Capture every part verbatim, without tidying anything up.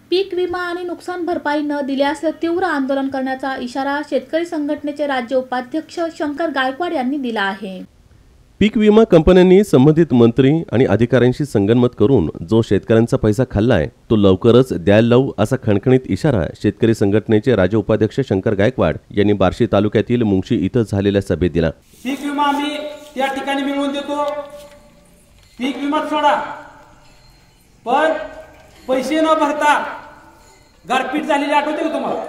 पीक विमा आणि नुकसान भरपाई न दिल्यास तीव्र आंदोलन करण्याचा इशारा शेतकरी संघटनेचे राज्य उपाध्यक्ष शंकर गायकवाड यांनी दिला आहे। पीक विमा कंपन्यांनी संबंधित मंत्री आणि अधिकाऱ्यांशी संगनमत करून जो शेतकऱ्यांचा पैसा खाल्लाय तो लवकरच द्यायला लावू असा खणखणीत इशारा शेतकरी संघटनेचे राज्य उपाध्यक्ष शंकर गायकवाड यांनी बार्शी तालुक्यातील मुंगशी इथं झालेल्या सभेत दिला। पीक विमा आम्ही त्या ठिकाणी मिळवून देतो, पीक विमा सोडा, पण पैसे न भरता गारपीट झालेली आठवते का तुम्हाला?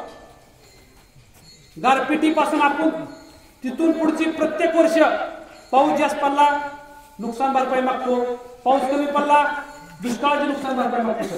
गारपिटीपासून आपण तिथून पुढची प्रत्येक वर्ष पाऊस जास्त पडला नुकसान भरपाई मागतो, पाऊस कमी पडला दुष्काळाची नुकसान भरपाई मागतो।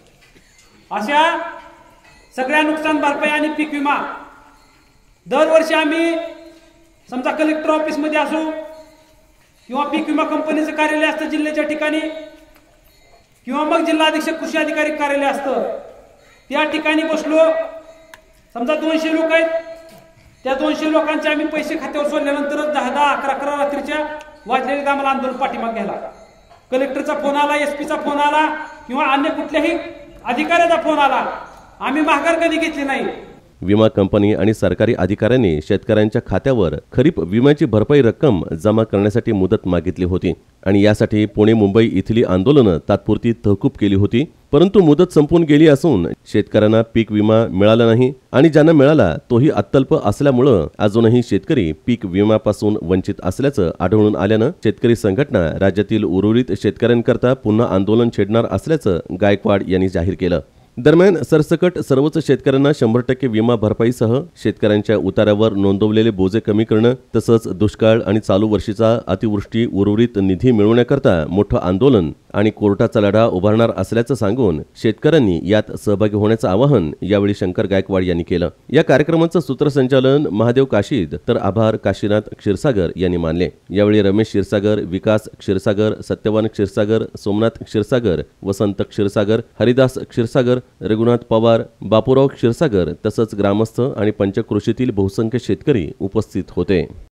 अशा सगळ्या नुकसान भरपाई आणि पीक विमा दरवर्षी आम्ही समजा कलेक्टर ऑफिस मध्ये असो किंवा पीक विमा कंपनीचं कार्यालय असतं जिल्ह्याच्या ठिकाणी किंवा मग जिल्हा अधीक्षक कृषी अधिकारी कार्यालय असतं, त्या ठिकाणी बसलो, समजा दोनशे लोक आहेत, त्या दोनशे लोकांचे आम्ही पैसे खात्यावर सोडल्यानंतर दहा दहा अकरा अकरा रात्रीच्या वाजलेल्या आम्हाला आंदोलन पाठीमागे घ्यायला, कलेक्टरचा फोन आला, एसपीचा फोन आला किंवा अन्य कुठल्याही अधिकाऱ्याचा फोन आला, आम्ही माघार कधी घेतली नाही। विमा कंपनी आणि सरकारी अधिकाऱ्यांनी शेतकऱ्यांच्या खात्यावर खरीप विम्याची भरपाई रक्कम जमा करण्यासाठी मुदत मागितली होती आणि यासाठी पुणे मुंबई इथली आंदोलनं तात्पुरती तहकूब केली होती, परंतु मुदत संपून गेली असून शेतकऱ्यांना पीक विमा मिळाला नाही आणि ज्यांना मिळाला तोही अत्यल्प असल्यामुळे अजूनही शेतकरी पीक विम्यापासून वंचित असल्याचं आढळून आल्यानं शेतकरी संघटना राज्यातील उर्वरित शेतकऱ्यांकरता पुन्हा आंदोलन छेडणार असल्याचं गायकवाड यांनी जाहीर केलं। दरम्यान सरसकट सर्वच शेतकऱ्यांना शंभर टक्के विमा भरपाईसह शेतकऱ्यांच्या उतार्यावर नोंदवलेले बोजे कमी करणं तसंच दुष्काळ आणि चालू वर्षीचा अतिवृष्टी उर्वरित निधी मिळवण्याकरता मोठं आंदोलन आणि कोर्टाचा लढा उभारणार असल्याचं सांगून शेतकऱ्यांनी यात सहभागी होण्याचं आवाहन यावेळी शंकर गायकवाड यांनी केलं। या कार्यक्रमाचं सूत्रसंचालन महादेव काशीद तर आभार काशीनाथ क्षीरसागर यांनी मानले। यावेळी रमेश क्षीरसागर, विकास क्षीरसागर, सत्यवान क्षीरसागर, सोमनाथ क्षीरसागर, वसंत क्षीरसागर, हरिदास क्षीरसागर, रघुनाथ पवार, बापूराव क्षीरसागर तसंच ग्रामस्थ आणि पंचक्रोशीतील बहुसंख्य शेतकरी उपस्थित होते।